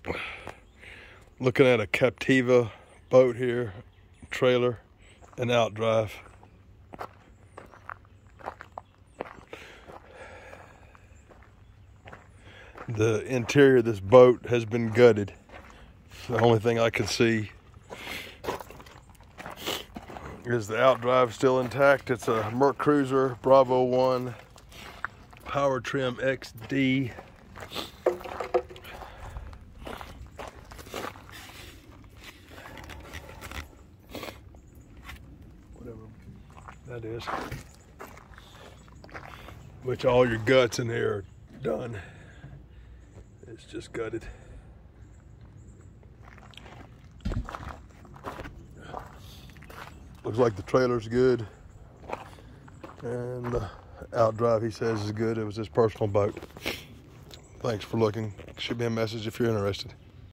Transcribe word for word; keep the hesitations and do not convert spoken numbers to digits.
Looking at a Captiva boat here, trailer and outdrive. The interior of this boat has been gutted. It's the only thing I could see. Is the outdrive still intact? It's a Merc Cruiser Bravo one Power Trim X D. Whatever that is. Which all your guts in here are done. It's just gutted. Looks like the trailer's good, and the outdrive he says is good. It was his personal boat. Thanks for looking. Should be a message if you're interested.